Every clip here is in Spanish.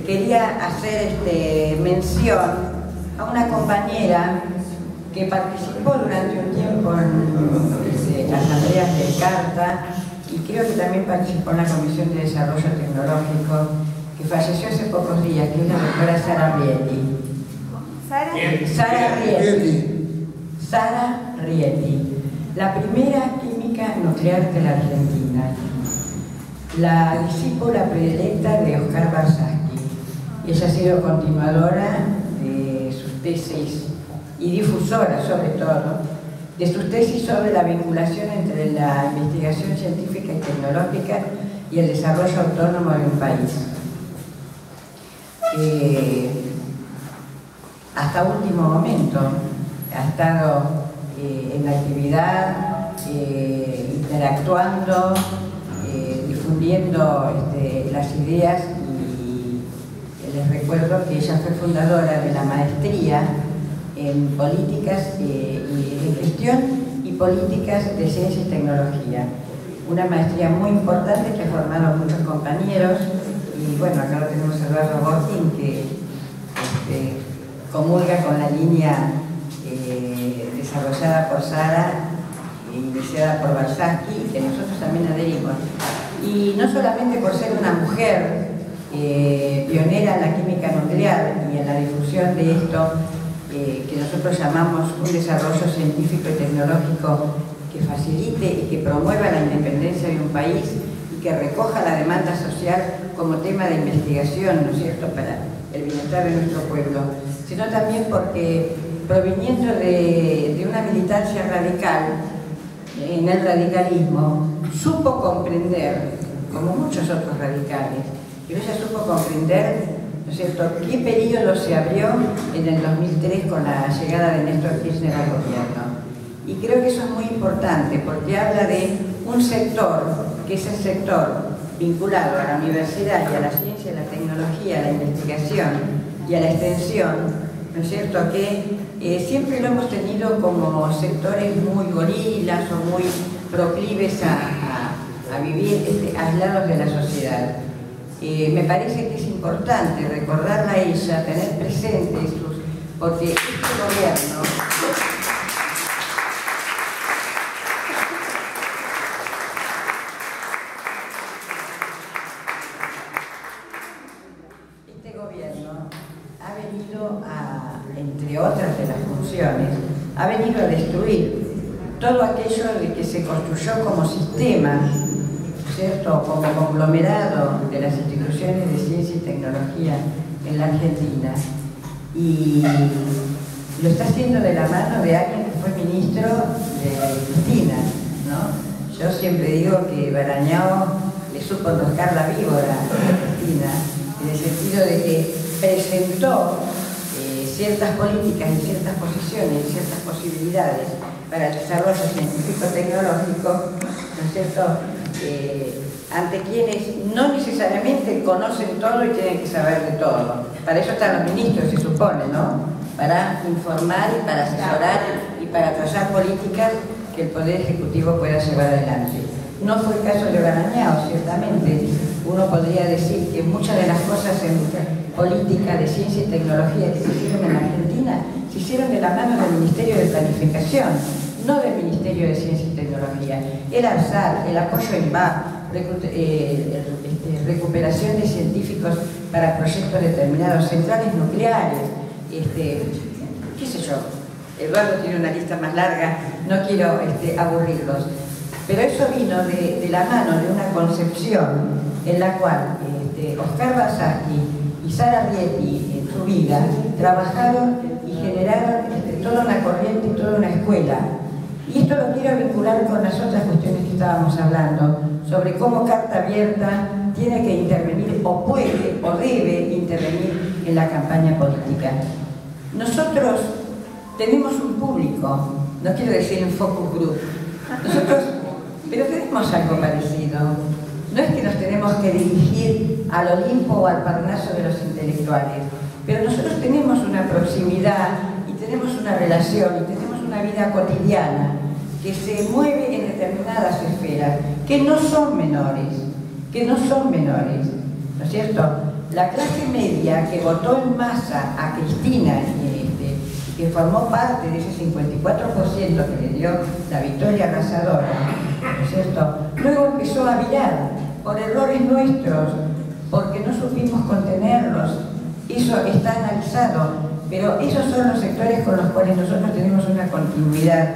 quería hacer mención a una compañera que participó durante un tiempo en las asambleas del CARTA y creo que también participó en la Comisión de Desarrollo Tecnológico, que falleció hace pocos días, que es la doctora Sara Rieti. Sara Rieti, la primera química nuclear de la Argentina, la discípula predilecta de Oscar Barsky. Ella ha sido continuadora de sus tesis y difusora, sobre todo, de sus tesis sobre la vinculación entre la investigación científica y tecnológica y el desarrollo autónomo de un país. Hasta último momento ha estado en la actividad, interactuando, difundiendo las ideas, y les recuerdo que ella fue fundadora de la maestría en políticas en gestión y políticas de ciencia y tecnología. Una maestría muy importante que ha formado a muchos compañeros, y bueno, acá lo tenemos a Eduardo Bortín, que comulga con la línea desarrollada por Sara, iniciada por Barsky, y que nosotros también adherimos. Y no solamente por ser una mujer pionera en la química nuclear y en la difusión de esto, que nosotros llamamos un desarrollo científico y tecnológico que facilite y que promueva la independencia de un país y que recoja la demanda social como tema de investigación, ¿no es cierto?, para el bienestar de nuestro pueblo, sino también porque, proviniendo de una militancia radical, en el radicalismo, supo comprender, como muchos otros radicales, pero ella supo comprender, ¿no es cierto?, qué periodo se abrió en el 2003 con la llegada de Néstor Kirchner al gobierno. Y creo que eso es muy importante porque habla de un sector, que es el sector vinculado a la universidad y a la ciencia, a la tecnología, a la investigación y a la extensión, ¿no es cierto?, que siempre lo hemos tenido como sectores muy gorilas o muy proclives a vivir aislados de la sociedad. Me parece que es importante recordarla a ella, tener presente porque este gobierno ha venido entre otras de las funciones, ha venido a destruir todo aquello de que se construyó como sistema, ¿cierto?, como conglomerado de las instituciones de ciencia y tecnología en la Argentina, y lo está haciendo de la mano de alguien que fue ministro de Cristina, ¿no? Yo siempre digo que Barañao le supo enroscar la víbora a Cristina, en el sentido de que presentó ciertas políticas y ciertas posiciones y ciertas posibilidades para el desarrollo científico-tecnológico, ¿no es cierto?, ante quienes no necesariamente conocen todo y tienen que saber de todo. Para eso están los ministros, se supone, ¿no?, para informar y para asesorar y para trazar políticas que el Poder Ejecutivo pueda llevar adelante. No fue el caso de Barañao, ciertamente. Uno podría decir que muchas de las cosas en política de ciencia y tecnología que se hicieron en Argentina se hicieron de la mano del Ministerio de Planificación, no del Ministerio de Ciencia y Tecnología. El ARSAT, el apoyo en VA, recuperación de científicos para proyectos determinados, centrales nucleares, qué sé yo. Eduardo tiene una lista más larga, no quiero aburrirlos. Pero eso vino de la mano de una concepción en la cual Oscar Barsky y Sara Rieti en su vida trabajaron y generaron toda una corriente y toda una escuela. Y esto lo quiero vincular con las otras cuestiones que estábamos hablando, sobre cómo Carta Abierta tiene que intervenir o puede o debe intervenir en la campaña política. Nosotros tenemos un público, no quiero decir un focus group, pero tenemos algo parecido. No es que nos tenemos que dirigir al Olimpo o al Parnaso de los intelectuales, pero nosotros tenemos una proximidad y tenemos una relación y tenemos una vida cotidiana que se mueve en determinadas esferas, que no son menores, ¿no es cierto? la clase media que votó en masa a Cristina, que formó parte de ese 54% que le dio la victoria arrasadora, ¿no es cierto?, luego empezó a virar por errores nuestros, porque no supimos contenerlos. Eso está analizado, pero esos son los sectores con los cuales nosotros tenemos una continuidad,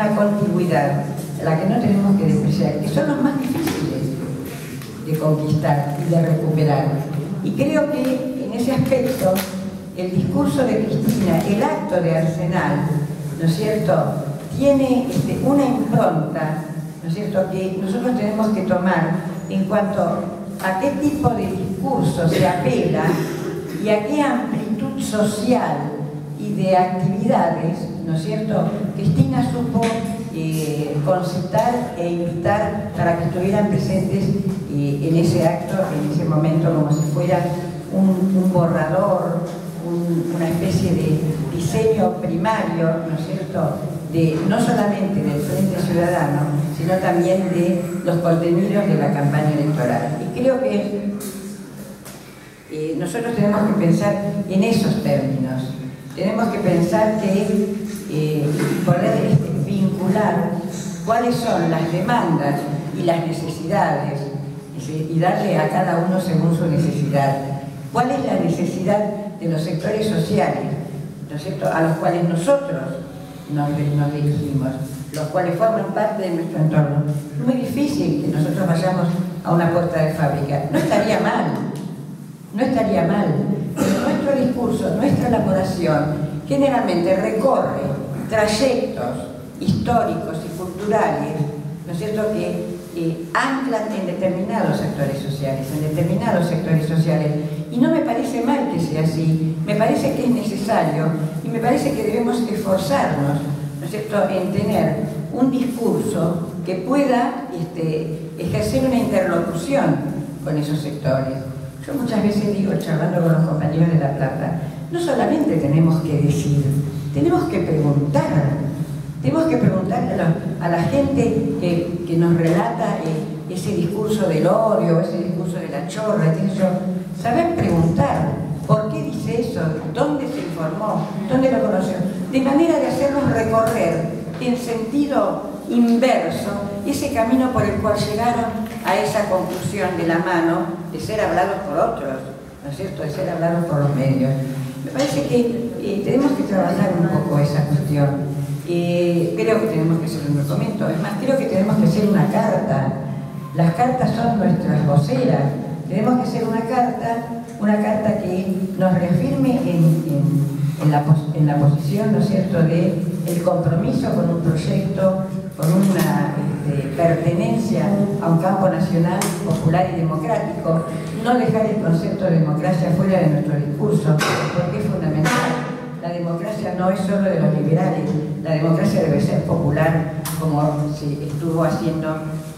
a la que no tenemos que despreciar, que son los más difíciles de conquistar y de recuperar. Y creo que en ese aspecto el discurso de Cristina, el acto de Arsenal, ¿no es cierto?, tiene una impronta, ¿no es cierto?, que nosotros tenemos que tomar en cuanto a qué tipo de discurso se apela y a qué amplitud social y de actividades, ¿no es cierto?, Cristina supo concitar e invitar para que estuvieran presentes en ese acto, en ese momento, como si fuera un borrador, una especie de diseño primario, ¿no es cierto?, no solamente del Frente Ciudadano, sino también de los contenidos de la campaña electoral. Y creo que nosotros tenemos que pensar en esos términos. Tenemos que pensar que poder vincular cuáles son las demandas y las necesidades y darle a cada uno según su necesidad. ¿Cuál es la necesidad de los sectores sociales, ¿no es cierto?, a los cuales nosotros nos dirigimos, los cuales forman parte de nuestro entorno? Es muy difícil que nosotros vayamos a una puerta de fábrica. No estaría mal, pero nuestro discurso, nuestra elaboración, generalmente recorre trayectos históricos y culturales, ¿no es cierto?, que anclan en determinados sectores sociales, y no me parece mal que sea así, me parece que es necesario y me parece que debemos esforzarnos, ¿no es cierto?, en tener un discurso que pueda ejercer una interlocución con esos sectores. Yo muchas veces digo, charlando con los compañeros de La Plata, no solamente tenemos que decir, tenemos que preguntar. Tenemos que preguntarle a la gente que nos relata ese discurso del odio, ese discurso de la chorra, saber preguntar por qué dice eso, dónde se informó, dónde lo conoció, de manera de hacernos recorrer en sentido inverso ese camino por el cual llegaron a esa conclusión de la mano de ser hablados por otros, ¿no es cierto?, de ser hablados por los medios. Me parece que tenemos que trabajar un poco esa cuestión. Creo que tenemos que hacer un documento, es más, creo que tenemos que hacer una carta. Las cartas son nuestras voceras. Tenemos que hacer una carta que nos reafirme en la posición, ¿no es cierto?, de el compromiso con un proyecto, con una pertenencia a un campo nacional, popular y democrático, no dejar el concepto de democracia fuera de nuestro discurso, porque es fundamental. La democracia no es solo de los liberales, la democracia debe ser popular, como se estuvo haciendo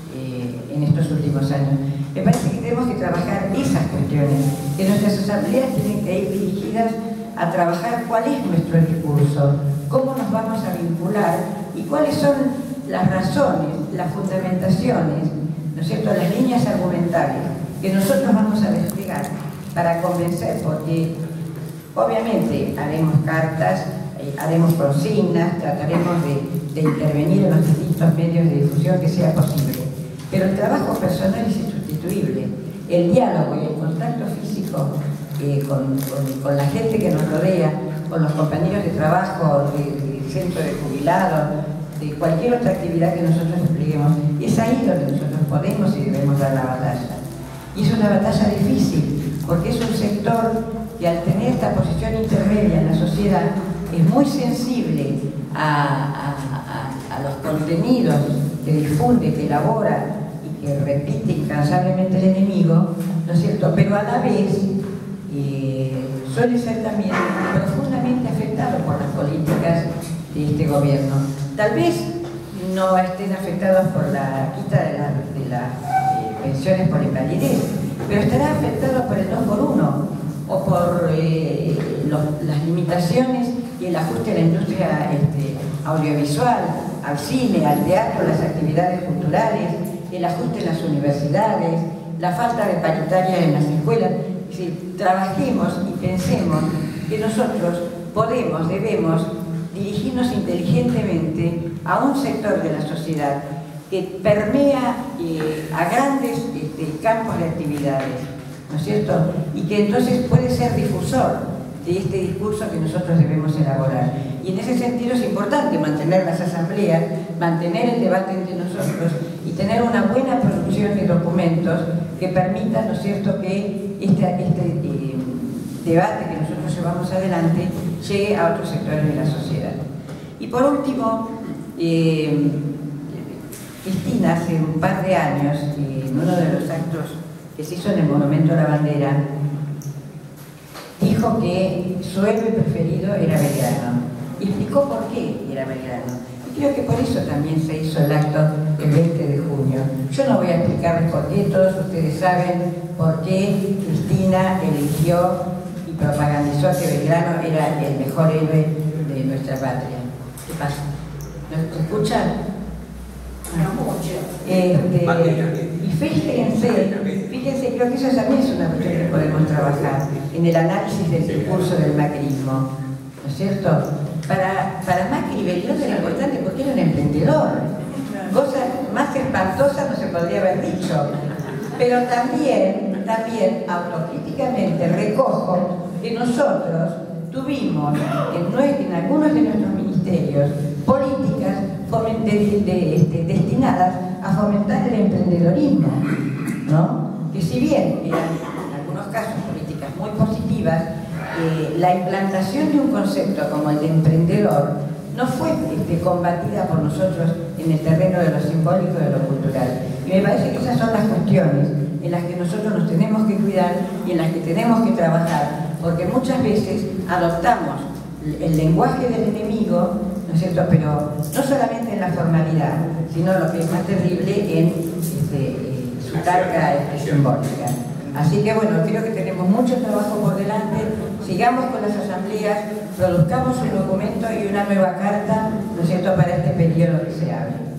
en estos últimos años. Me parece que tenemos que trabajar esas cuestiones, que nuestras asambleas tienen que ir dirigidas a trabajar cuál es nuestro discurso, cómo nos vamos a vincular y cuáles son las razones, las fundamentaciones, ¿no es cierto?, las líneas argumentales que nosotros vamos a desplegar para convencer, porque obviamente haremos cartas, haremos consignas, trataremos de intervenir en los distintos medios de difusión que sea posible. Pero el trabajo personal es insustituible. El diálogo y el contacto físico con la gente que nos rodea, con los compañeros de trabajo, del centro de jubilados, de cualquier otra actividad que nosotros despleguemos, es ahí donde nosotros podemos y debemos dar la batalla. Y es una batalla difícil, porque es un sector que al tener esta posición intermedia en la sociedad es muy sensible a los contenidos que difunde, que elabora y que repite incansablemente el enemigo, ¿no es cierto?, pero a la vez suele ser también profundamente afectado por las políticas de este gobierno. Tal vez no estén afectados por la quita de las pensiones por invalidez, pero estará afectado por el 2x1 o por las limitaciones y el ajuste a la industria audiovisual, al cine, al teatro, las actividades culturales, el ajuste en las universidades, la falta de paritaria en las escuelas. Es decir, trabajemos y pensemos que nosotros podemos, debemos dirigirnos inteligentemente a un sector de la sociedad que permea a grandes campos de actividades, ¿no es cierto? Y que entonces puede ser difusor de este discurso que nosotros debemos elaborar. Y en ese sentido es importante mantener las asambleas, mantener el debate entre nosotros y tener una buena producción de documentos que permitan, ¿no es cierto?, que este debate que nosotros llevamos adelante llegue a otros sectores de la sociedad. Y por último, Cristina hace un par de años, en uno de los actos que se hizo en el Monumento a la Bandera, dijo que su héroe preferido era Belgrano y explicó por qué era Belgrano. Y creo que por eso también se hizo el acto el 20 de junio. Yo no voy a explicarles por qué, todos ustedes saben por qué Cristina eligió y propagandizó que Belgrano era el mejor héroe de nuestra patria. ¿Qué pasa? ¿Nos escuchan? Y fíjense, creo que eso también es una cuestión que podemos trabajar en el análisis del discurso del macrismo, ¿no es cierto? Para Macri, Belgrano era importante porque era un emprendedor. Cosa más espantosa no se podría haber dicho. Pero también autocríticamente recojo que nosotros tuvimos en algunos de nuestros ministerios políticas destinadas a fomentar el emprendedorismo, ¿no? Que si bien eran en algunos casos políticas muy positivas, la implantación de un concepto como el de emprendedor no fue combatida por nosotros en el terreno de lo simbólico y de lo cultural. Y me parece que esas son las cuestiones en las que nosotros nos tenemos que cuidar y en las que tenemos que trabajar, porque muchas veces adoptamos el lenguaje del enemigo, ¿no es cierto?, pero no solamente en la formalidad, sino lo que es más terrible en su carga simbólica. Así que bueno, creo que tenemos mucho trabajo por delante, sigamos con las asambleas, produzcamos un documento y una nueva carta, ¿no es cierto?, para este periodo que se abre.